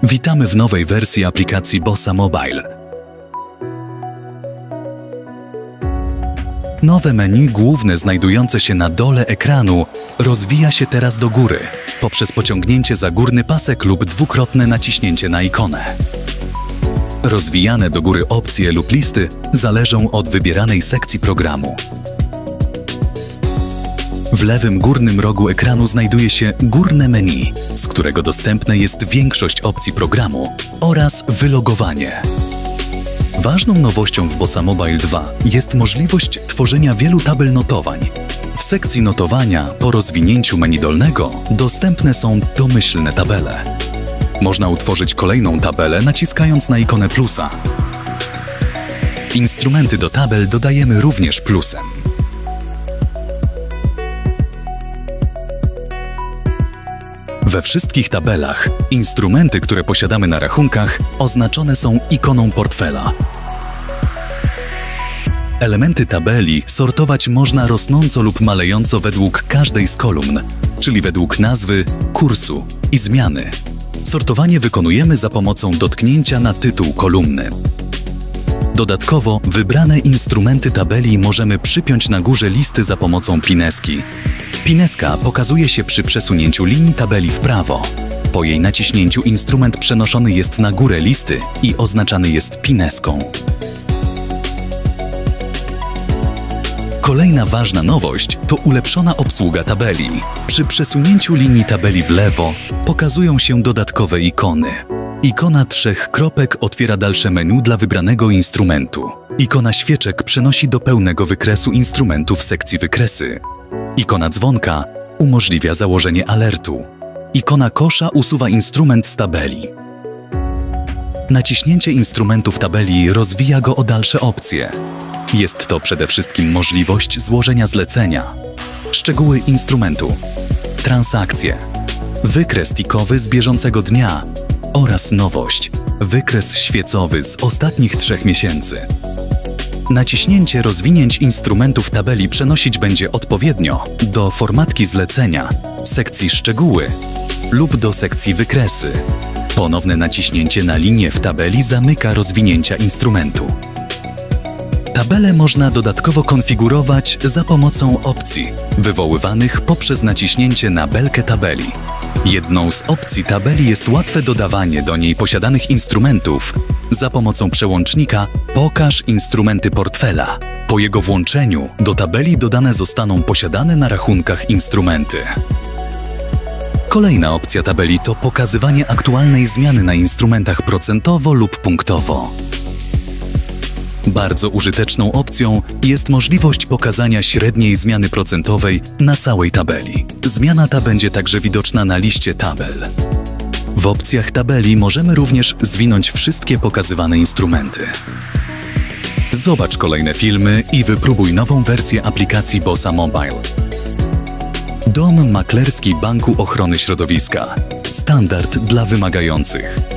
Witamy w nowej wersji aplikacji Bossa Mobile. Nowe menu główne znajdujące się na dole ekranu rozwija się teraz do góry poprzez pociągnięcie za górny pasek lub dwukrotne naciśnięcie na ikonę. Rozwijane do góry opcje lub listy zależą od wybieranej sekcji programu. W lewym górnym rogu ekranu znajduje się górne menu, z którego dostępne jest większość opcji programu oraz wylogowanie. Ważną nowością w Bossa Mobile 2 jest możliwość tworzenia wielu tabel notowań. W sekcji notowania po rozwinięciu menu dolnego dostępne są domyślne tabele. Można utworzyć kolejną tabelę naciskając na ikonę plusa. Instrumenty do tabel dodajemy również plusem. We wszystkich tabelach instrumenty, które posiadamy na rachunkach, oznaczone są ikoną portfela. Elementy tabeli sortować można rosnąco lub malejąco według każdej z kolumn, czyli według nazwy, kursu i zmiany. Sortowanie wykonujemy za pomocą dotknięcia na tytuł kolumny. Dodatkowo wybrane instrumenty tabeli możemy przypiąć na górze listy za pomocą pineski. Pineska pokazuje się przy przesunięciu linii tabeli w prawo. Po jej naciśnięciu instrument przenoszony jest na górę listy i oznaczany jest pineską. Kolejna ważna nowość to ulepszona obsługa tabeli. Przy przesunięciu linii tabeli w lewo pokazują się dodatkowe ikony. Ikona 3 kropek otwiera dalsze menu dla wybranego instrumentu. Ikona świeczek przenosi do pełnego wykresu instrumentu w sekcji wykresy. Ikona dzwonka umożliwia założenie alertu. Ikona kosza usuwa instrument z tabeli. Naciśnięcie instrumentu w tabeli rozwija go o dalsze opcje. Jest to przede wszystkim możliwość złożenia zlecenia, szczegóły instrumentu, transakcje, wykres tikowy z bieżącego dnia oraz nowość, wykres świecowy z ostatnich 3 miesięcy. Naciśnięcie rozwinięć instrumentu w tabeli przenosić będzie odpowiednio do formatki zlecenia, sekcji szczegóły lub do sekcji wykresy. Ponowne naciśnięcie na linię w tabeli zamyka rozwinięcia instrumentu. Tabelę można dodatkowo konfigurować za pomocą opcji wywoływanych poprzez naciśnięcie na belkę tabeli. Jedną z opcji tabeli jest łatwe dodawanie do niej posiadanych instrumentów za pomocą przełącznika Pokaż instrumenty portfela. Po jego włączeniu do tabeli dodane zostaną posiadane na rachunkach instrumenty. Kolejna opcja tabeli to pokazywanie aktualnej zmiany na instrumentach procentowo lub punktowo. Bardzo użyteczną opcją jest możliwość pokazania średniej zmiany procentowej na całej tabeli. Zmiana ta będzie także widoczna na liście tabel. W opcjach tabeli możemy również zwinąć wszystkie pokazywane instrumenty. Zobacz kolejne filmy i wypróbuj nową wersję aplikacji Bossa Mobile. Dom maklerski Banku Ochrony Środowiska. Standard dla wymagających.